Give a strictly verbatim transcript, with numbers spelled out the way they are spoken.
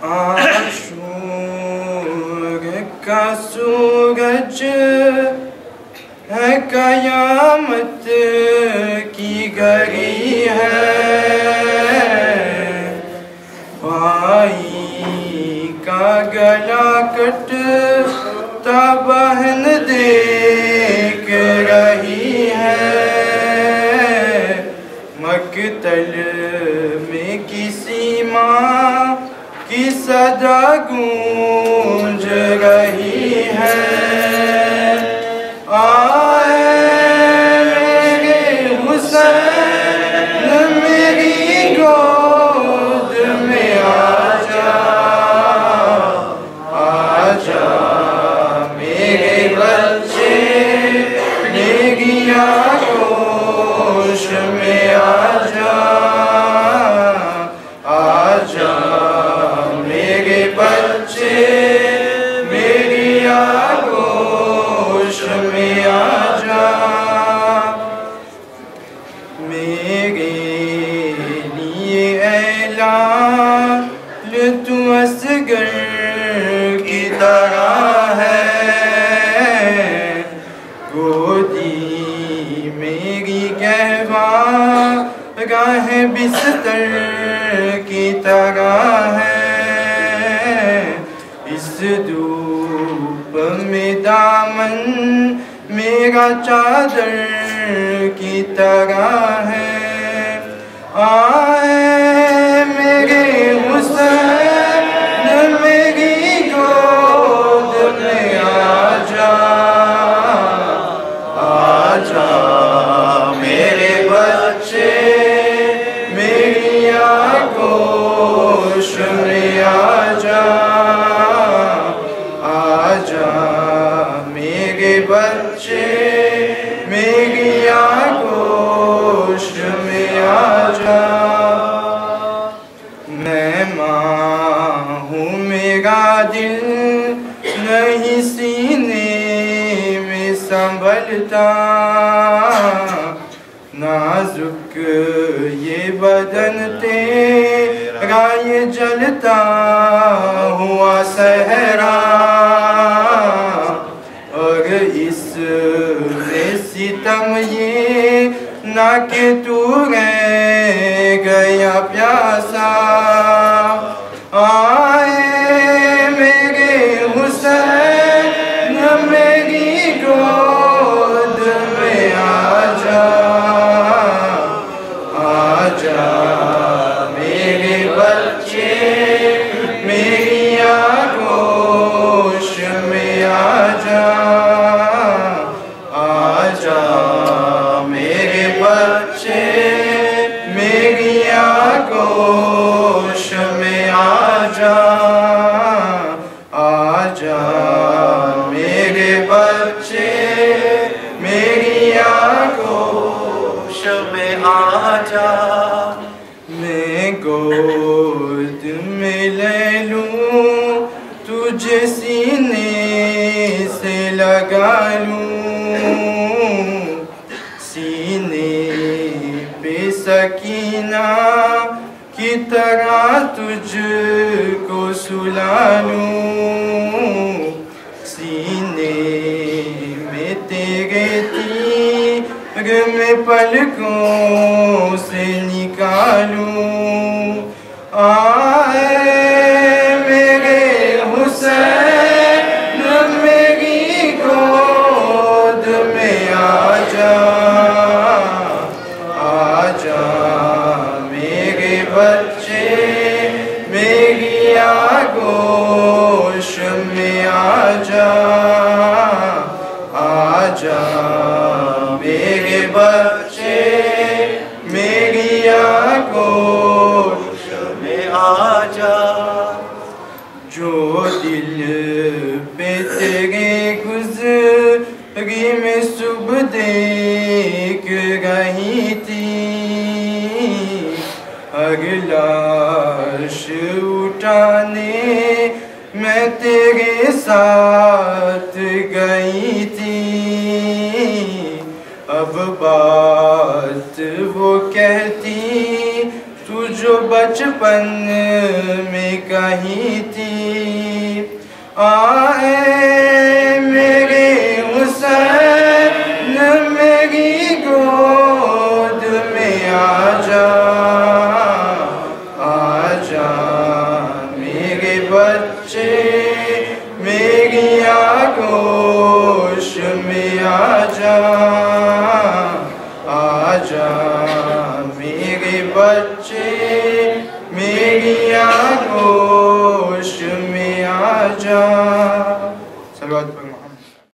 आशूर का सूरज है, कयामत की घड़ी है। भाई का गला कटता बहन देख रही है। मकतल में किसी माँ की सदा गूंज रही है। आए मेरे हुसैन मेरी गोद में आजा, आजा मेरे बच्चे मेरी आगोश में आजा, आजा मेरे बच्चे मेरी आगोश में आजा। मेरे लिए ऐलान तू असगर की तरह है। गोदी मेरी कहवा राह बिस्तर की तरह है। इस धूप में दामन मेरा चादर की तरह है। आए मेरे हुसैन मेरी गोद में आजा, आजा मेरे बच्चे मेरी आगोश में आजा, आजा मेरे बच्चे मेरी आगोश में आजा। मैं माँ हूँ मेरा दिल नहीं सीने में संभलता। नाजुक ये बदन तेरा ये जलता हुआ सहरा। और इस सितम ये ना कि तू रह गया प्यासा। आए मेरे हुसैन मेरी गोद में आजा, आजा मेरे बच्चे मेरी आगोश में आजा, आजा मेरे बच्चे मेरी आगोश में आजा, आजा मेरे बच्चे मेरी आगोश में आजा। मैं गोद में ले लूं तुझे सीने से लगा लूं। सीने पे सकीना की तरह तुझको सुला लूं। सीने में तेरे तीर में पलकों से निकालूं। आए मेरे हुसैन मेरी गोद में आजा, आजा मेरे बच्चे मेरी आगोश में आजा, आजा मेरे बच्चे मेरी आगोश में आजा। जो दिल पे तेरे गुज़री में सुबह देख रही थी। हर लाश उठाने मैं तेरे साथ गई थी। अब बात वो कहती तू जो बचपन में कही थी। आए मेरे हुसैन मेरी गोद में आजा, आजा मेरे बच्चे मेरी आगोश में आजा, आजा मेरे बच्चे मेरी